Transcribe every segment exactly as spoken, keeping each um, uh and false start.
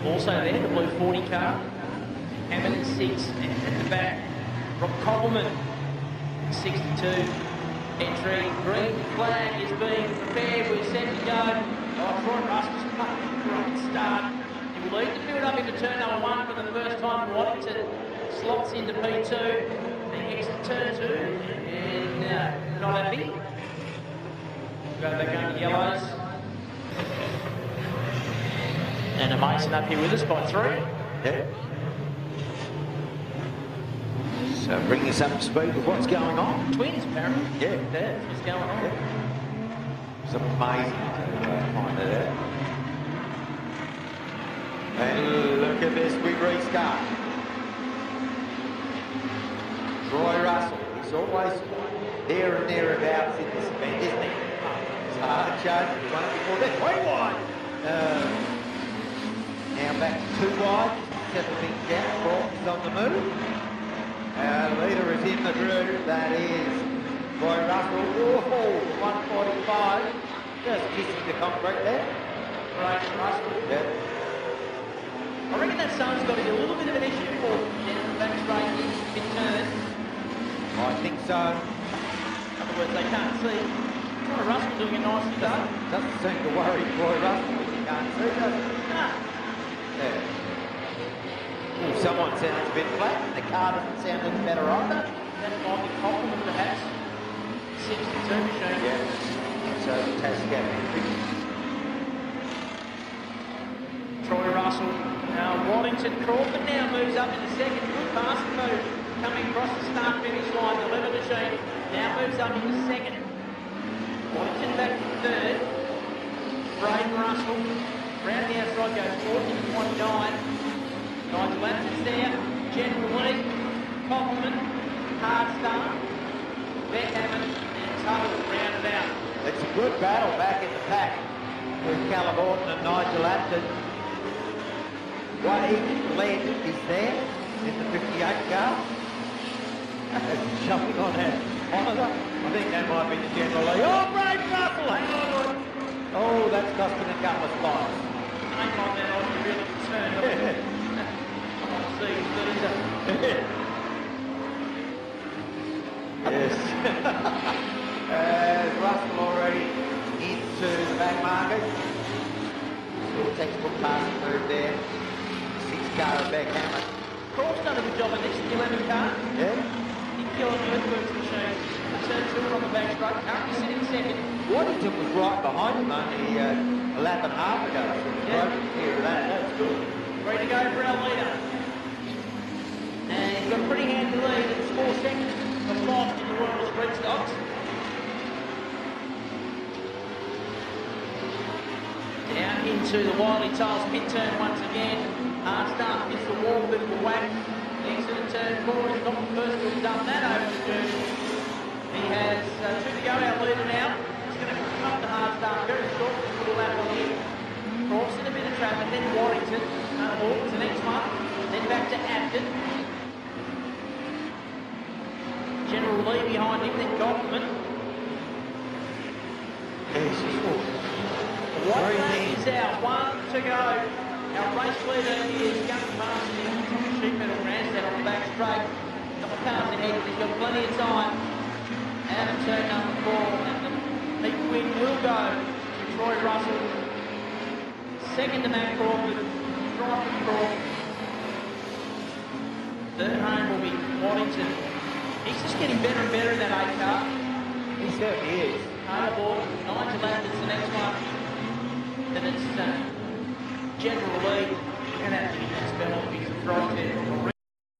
Also there, the blue forty car. Hammond six, and at the back, Rob Cobbleman, sixty-two. Entry, green flag is being prepared. We're set to go. Oh, Troy Russell's fucking great start. He will lead the build up into turn number one for the first time. Waddington slots into P two. Then gets to turn two, and uh, not happy. Go back under yellows. And a Mason up here with us by three. Yeah. So bringing us up to speed with what's going on. Twins, apparently. Yeah. That's what's going on. Yeah. Some amazing to uh, find that out. And look at this, we restart. Troy Russell, he's always there and thereabouts in this event, isn't he? It's a hard charge, he won it before that. Way wide. Uh, now back to two wide, settle things down, Broughton's on the move. Our leader is in the groove, that is Troy Russell. Oh, one forty-five, just kissing the concrete there. Right, Russell. Yeah. I reckon that sun's got to be a little bit of an issue for down the back straight in mid-turn. I think so. In other words, they can't see. Troy Russell doing it nicely though. Doesn't seem to worry Troy Russell if you can't see, does it? Nah. Yeah. Ooh, someone sounds a bit flat, and the car doesn't sound any better either. That might be compliment perhaps. sixty-two machine. Yeah. So Tascam entry. Troy Russell. Now Waddington Crawford now moves up in the second. Good passing move. Coming across the start finish line. The lever machine now moves up into second. Waddington back to third. Braden Russell. Round the outside goes forty to twenty-nine. Nigel Atkins there, General Lee, Cobbleman, Hard Start, Beck Hammond, and Tuttle rounded out. It's a good battle back in the pack with Callum Horton and Nigel Atkins. Wade led is there in the fifty-eight car. Jumping on that monitor. I think that might be the General Lee. Oh, Braden Russell, hang on. Oh, that's costing a couple of spots. Ain't like that, I was really concerned. Yes. uh, Russell already into the back market. Still textbook passing move there. Six car of Beck Hammond. Croft's done a good job in this eleven car. Yeah. He's killing the earthworks machine. Turn two on the back straight. Currently sitting second. Waddington was right behind him only uh, a lap and a half ago. So Yeah. Here of that. That's good. Ready to go for our leader. And he's got a pretty handy lead. It's four seconds of loss in the Royals Red Stocks. Down into the Wiley Tiles pit turn once again. Hard start, gets the wall, bit of a whack. Next to the turn four, he's not the first to have done that over the journey. He has uh, two to go, our leader now. He's going to come up the hard start very short, put a lap on him. Cross in a bit of traffic, then Warrington. Uh, Horton's the next one. Then back to Afton. General Lee behind him, then Goldman. What is our one to go? Our race leader is going past the sheet metal grandstand on the back straight. A couple of cars ahead, he's got plenty of time. Out of turn number four, and the peak win will go to Troy Russell. Second to Matt Crawford, Crawford Crawford. Third home will be Waddington. He's just getting better and better in that eight car. He certainly is. Hardball, Nigel Atkins the next one. Then it's uh, General Lee. And that next penalty is right there.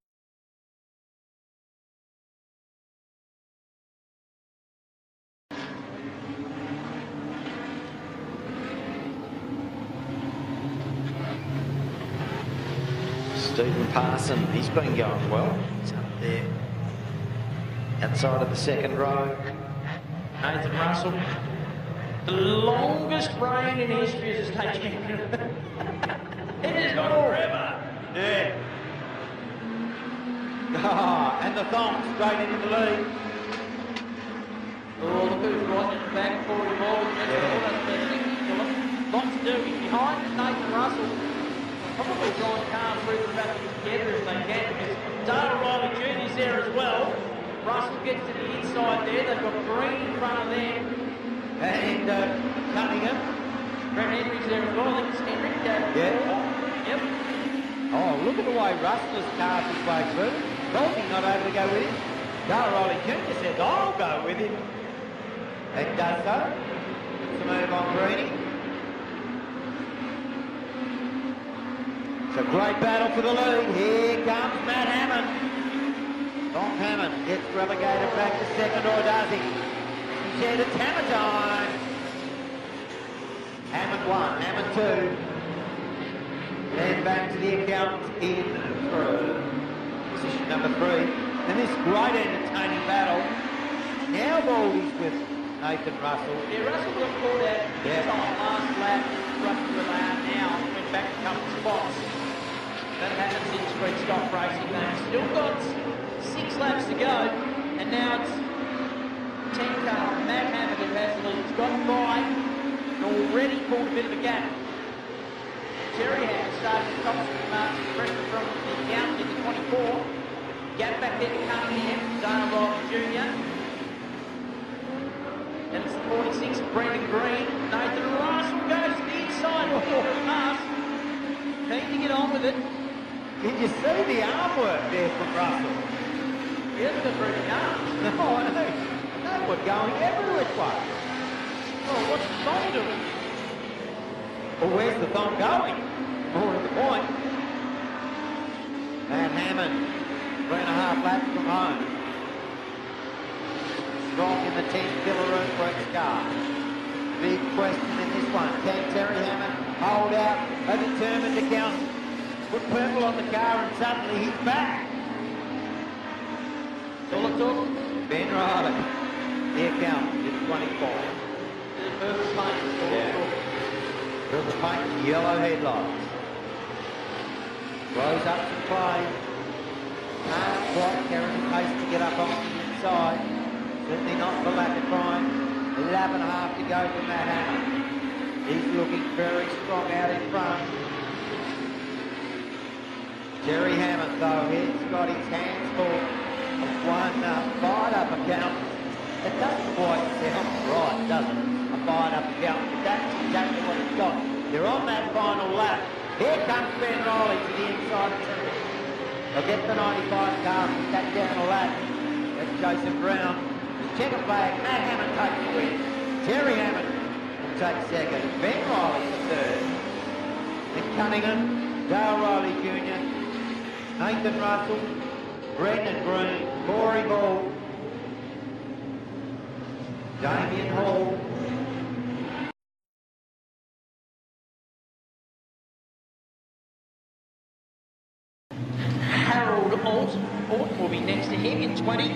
Stephen Parson, he's been going well. He's up there outside of the second row. Nathan Russell. The longest reign in history as a state champion. It has gone forever. Yeah. Ah, and the thong straight into the lead. Oh, look who's right at the back for him all. Yeah. Lots to do. He's behind Nathan Russell. probably try and calm through the back together if they can, because Dale Riley Junior's there as well. Russell gets to the inside there. They've got Green in front of them. And uh, Cunningham. Brett Henry's there as well. I think it's Henry. Uh, Yeah. Yep. Oh, look at the way Russell has carved his way through. Dolphy not able to go with him. Dale Riley Junior says, I'll go with him. And does so. It's a move on Greenie. It's a great battle for the lead. Here comes Matt Hammond. Tom Hammond gets relegated back to second, or does he? He said it's Hammer time. Hammond one, Hammond two. Then back to the account in through. Position number three. And this great entertaining battle. Now Baldy's with Nathan Russell. Yeah, Russell got caught out Yeah. time last lap, rushed where they are now, went back a couple of spots. That happens in Street Stock Racing. They've still got six laps to go, and now it's ten car Matt Hammond who has the lead. He's got by and already pulled a bit of a gap. Terry Hammond started to top speed marks with pressure from the account in the twenty-four. Gap back there to Cunningham, Dale Riley Junior And it's the forty-six, Brendan Green. Nathan Russell goes to the inside before the pass. Keen to get on with it. Did you see the arm work there from Russell? He hasn't got very many arms. No, I know. They were going every which way. Well, what's the thumb doing? Well, where's the thumb going? More to the point. Matt Hammond, three and a half laps from home. Strong in the tenth Villaroon Breaks car. Big question in this one. Can Terry Hammond hold out a determined account? Put purple on the car and suddenly he's back. Dollar talk. Ben Riley, the account is twenty-four. The purple paint. Yeah. Purple paint, yellow headlights. Rose up to play. Can't quite carry the pace to get up on the inside. Certainly not for lack of trying. A lap and a half to go for Matt Hammond. He's looking very strong out in front. Jerry Hammond, though, he's got his hands full of one uh, fired-up account. It doesn't quite sound right, does it? A fired-up account, but that's exactly what he's got. They're on that final lap. Here comes Ben Riley to the inside of Terry. They'll get the ninety-five car, put that down a lap. That's Jason Brown. Checker flag, Matt Hammond takes the win. Terry Hammond will take second. Ben Riley for third. Then Cunningham, Dale Riley Junior, Nathan Russell, Brendan Green, Corey Ball, Damien Hall. Harold Alt, Alt will be next to him in twenty.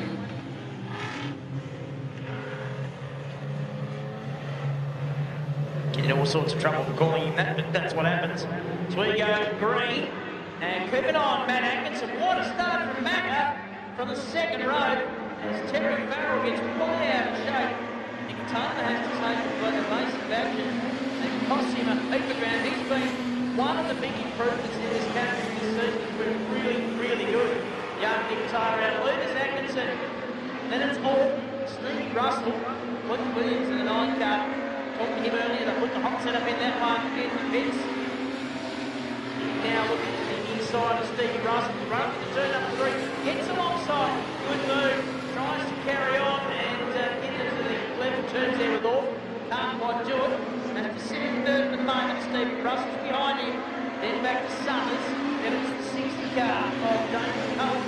In all sorts of trouble for calling him that, but that's what happens. So we go Green, and keep an eye on Matt Atkinson. What a start from Macca from the second row, as Terry Farrell gets way out of shape. Nickatana has to take the evasive action. It costs him a heap of ground. He's been one of the big improvements in this category this season. He's been really, really good. Young Nickatana out leaders, Atkinson. Then it's all Stevie Russell, Luke Williams in the nine car. Talked to him earlier, they put the hot setup in that one in the pits. Now looking to the inside of Stevie Russell, runs to turn number three, gets alongside, good move, tries to carry on and uh, get into the level turns there with all, can't quite do it. And at the second, third at the moment, Stevie Russell's behind him, then back to Summers, then it's the sixty car of Damon Cohen.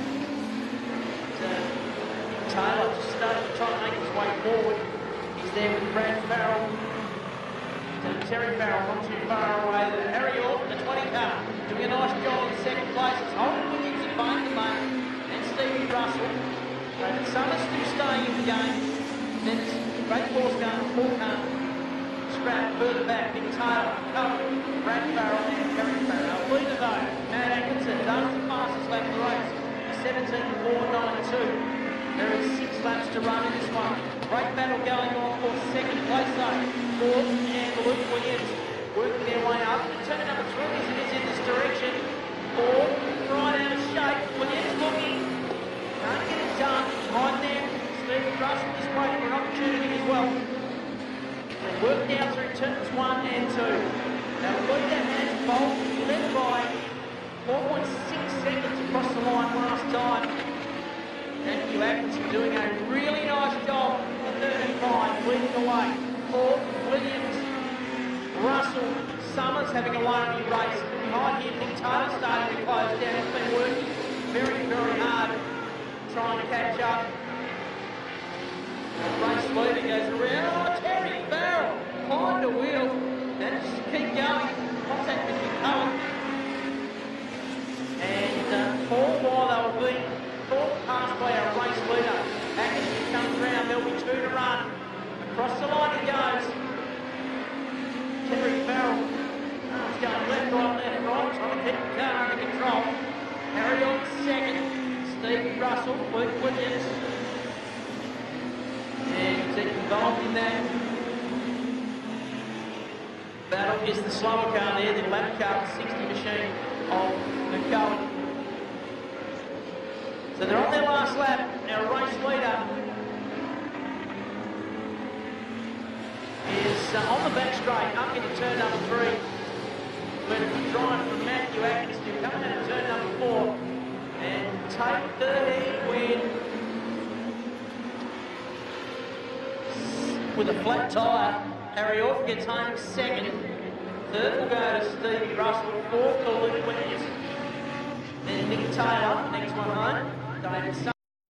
Uh, Taylor just started to try to make his way forward. There with Brad Farrell. So Terry Farrell not too far away. Harry Orton, the twenty car, doing a nice job in second place. It's Holden Williams at Bain to Bain and Stevie Russell. David Summers still staying in the game. Then it's Great Force car, Paul car. Scrap further back, Nick Taylor, Cohen, Brad Farrell and Terry Farrell. Leader though, Matt Atkinson, does the fastest lap of the race. seventeen four ninety-two. There is six laps to run in this one. Great battle going on for second place though. Ford and Luke Williams working their way up. And turn number three as it is in this wait for an opportunity as well. They work down through turns one and two. Now, Leader has Bolt led by four point six seconds across the line last time. Matthew Atkinson doing a really nice job for thirty-five, leading the way. Ford, Williams, Russell, Summers having a lonely race. Behind here, Nick Taylor starting to close down. He's been working very, very hard, trying to catch up. The race leader goes around. Oh, Terry Farrell behind the wheel. And just keep going. Contact with McCullough. And uh, four while they were being caught past by our race leader. Atkinson comes round. There'll be two to run. Across the line he goes. Terry Farrell. Oh, he's going left, right, left, right. Trying to keep the car under control. Harry on second. Steve Russell, Luke Williams. And he's involved in that battle. Is the slower car there, the lap car, the sixty machine of McCullough. So they're on their last lap. Our race leader is uh, on the back straight, up into turn number three. But the drive from Matthew Atkinson coming into turn number four. And take thirteen win with a flat tyre. Harry Orton gets home second. Third will go to Stevie Russell. Fourth to Luke Williams. Then Nick Taylor, next one home. David Summers.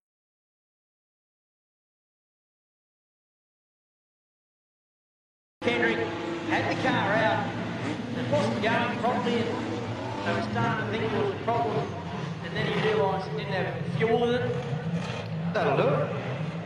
Kendrick had the car out. It wasn't going properly, and they were starting to think it was a problem. And then he realised he didn't have fuel with it. That'll do it.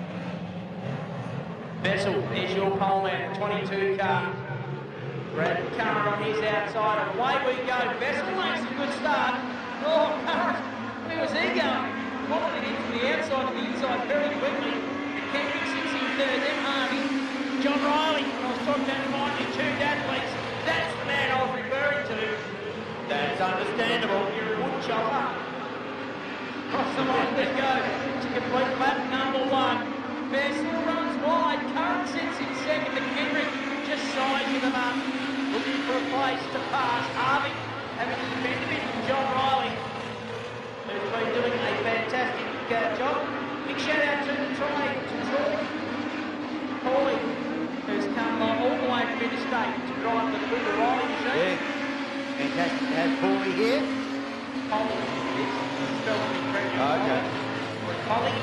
Vessel is your pole man, twenty-two car. Brad Curran on his outside, and away we go. Vessel makes a good start. Oh, Curran, where was he going? Following it into the outside to the inside very quickly. And Kendrick sits in third, then Harvey. John Riley, I was talking about reminding you, tuned athletes. That's the man I was referring to. That's understandable. You're a wood chopper. Cross the line we go to complete lap number one. Vessel runs wide, Curran sits in second, and Kendrick just sizing them up, looking for a place to pass. Harvey having to defend a bit from John Riley, who's been doing a fantastic uh, job. Big shout out to Troy, to Troy Paulie, who's come uh, all the way from interstate to drive the Booger Riley machine. Yeah, fantastic to have Paulie here. Paulie, it's spelled incorrectly. Oh, okay. Paulie.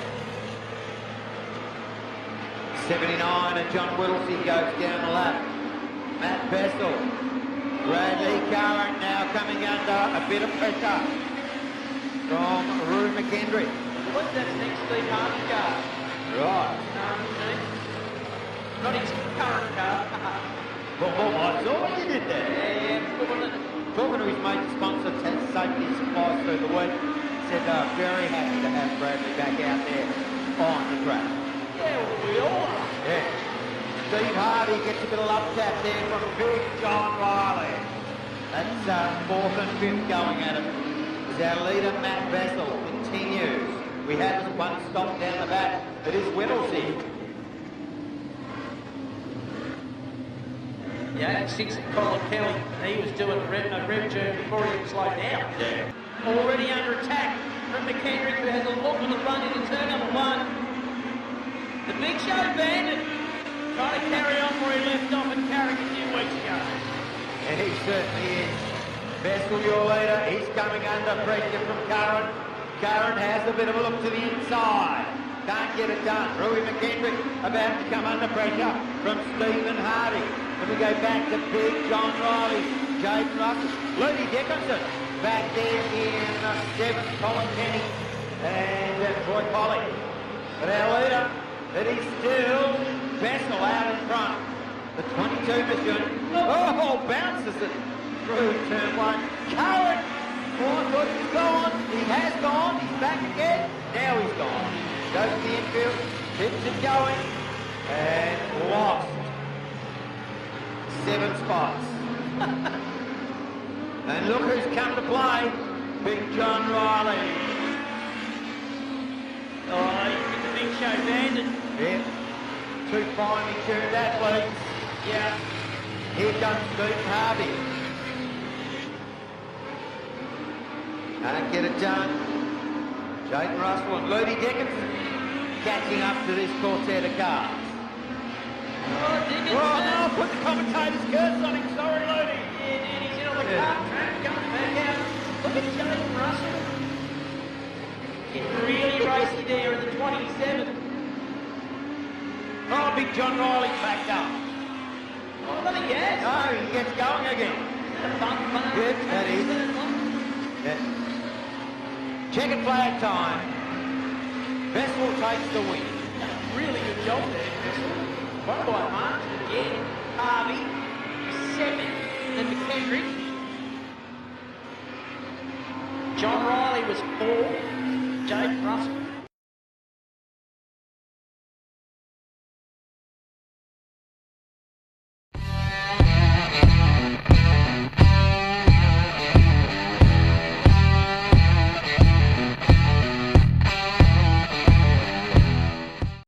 seventy-nine and John Whittlesey goes down the lap. Matt Bessel. Bradley Curran now coming under a bit of pressure from Rue McKendry. What's that next Steve Harvey car? Right. Um, not his current car. Well, well, I saw what you did there. Yeah, yeah, it's good, wasn't it? Talking to his major sponsor, Test Safety Supplies through the week, said they're very happy to have Bradley back out there on the track. Yeah, well, we all are. Yeah. Steve Harvey gets a bit of love tap there from Big John Riley. That's uh, fourth and fifth going at it. As our leader, Matt Bessel, continues. We have one stop down the back. It is Whittlesey. Yeah, six Colin Kelly. He was doing a rev, a rev turn before he could slow down. Yeah. Already under attack from McKendrick, who has a look on the run into turn number one. The Big Show Bandit trying to carry on where he left off and carried a few weeks ago. And he certainly is. Bessel, your leader, he's coming under pressure from Curran. Curran has a bit of a look to the inside. Can't get it done. Rui McKendrick about to come under pressure from Stephen Hardy. Then we go back to Big John Riley, Jaden Russell, Ludie Dickinson back there in uh, seventh, Colin Kenny and uh, Troy Polly. But our leader, it is still Bessel out in front. The twenty-two mission, oh, bounces it through turn one. Curran, oh, I thought he was gone. He has gone, he's back again. Now he's gone. Goes to the infield, keeps it going, and lost seven spots. And look who's come to play, Big John Riley. Oh, he's the Big Show Bandit. Yeah. Two finely tuned athletes. Yeah. Here comes Stephen Harvey. Can't get it done. Jaden Russell and Ludi Dickinson catching up to this quartet of cars. Oh, Dickinson. Oh, no, put the commentator's curse on him. Sorry, Ludi. Yeah, dude, he's in on the Yeah. car track, coming back out. Look at Jaden Russell. Getting really racy there in the twenty-seven. Oh, big John Riley backed up. Oh, look at yes. No, he gets going again. A fun, fun. Yes, that is. Yeah. Checkered flag time. Vessel takes the win. Really good job there, Vessel. One by margin again. Harvey, second, then McKendrick. John Riley was fourth. Jaden Russell